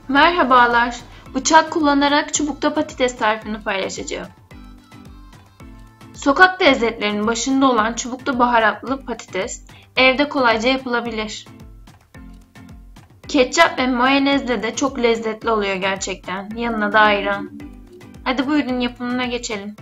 Merhabalar, bıçak kullanarak çubukta patates tarifini paylaşacağım. Sokak lezzetlerinin başında olan çubukta baharatlı patates evde kolayca yapılabilir. Ketçap ve mayonezle de çok lezzetli oluyor gerçekten. Yanına da ayran. Hadi buyurun yapımına geçelim.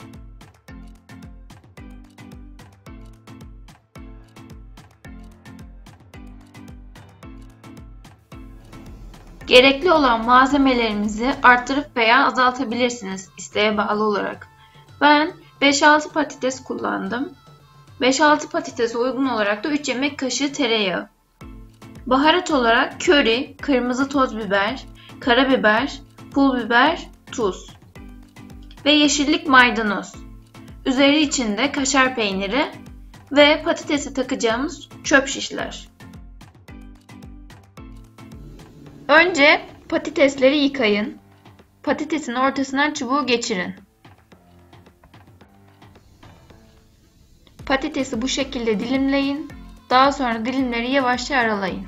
Gerekli olan malzemelerimizi arttırıp veya azaltabilirsiniz isteğe bağlı olarak. Ben 5-6 patates kullandım. 5-6 patatese uygun olarak da 3 yemek kaşığı tereyağı. Baharat olarak köri, kırmızı toz biber, karabiber, pul biber, tuz ve yeşillik maydanoz. Üzeri içinde kaşar peyniri ve patatese takacağımız çöp şişler. Önce patatesleri yıkayın. Patatesin ortasından çubuğu geçirin. Patatesi bu şekilde dilimleyin. Daha sonra dilimleri yavaşça aralayın.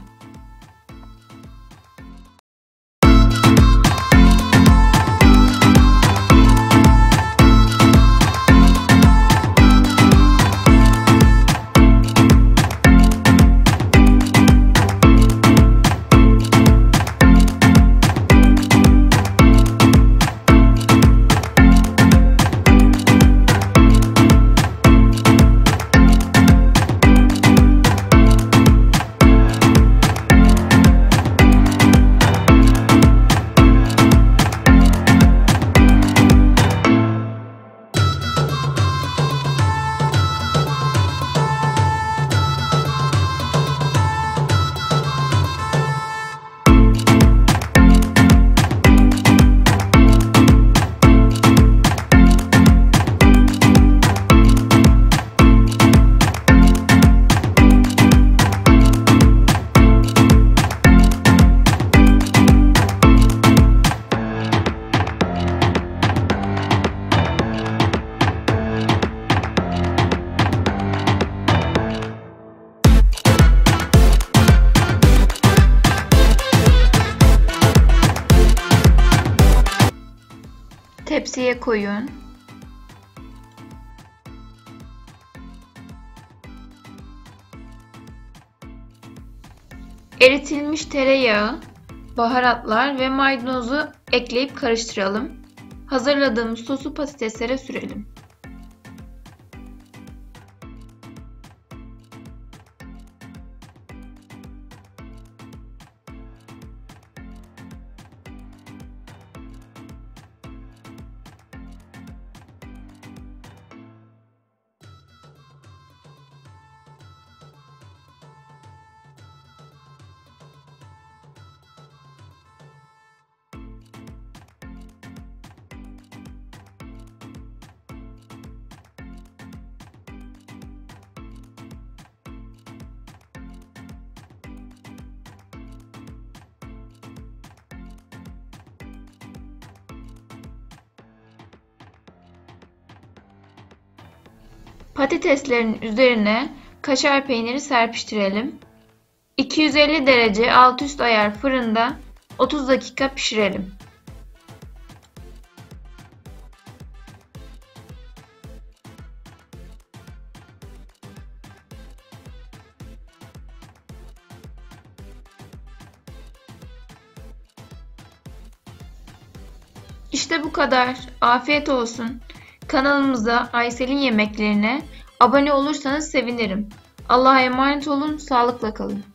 Tepsiye koyun. Eritilmiş tereyağı, baharatlar ve maydanozu ekleyip karıştıralım. Hazırladığımız sosu patateslere sürelim. Patateslerin üzerine kaşar peyniri serpiştirelim. 250 derece alt üst ayar fırında 30 dakika pişirelim. İşte bu kadar. Afiyet olsun. Kanalımıza Aysel'in yemeklerine abone olursanız sevinirim. Allah'a emanet olun, sağlıkla kalın.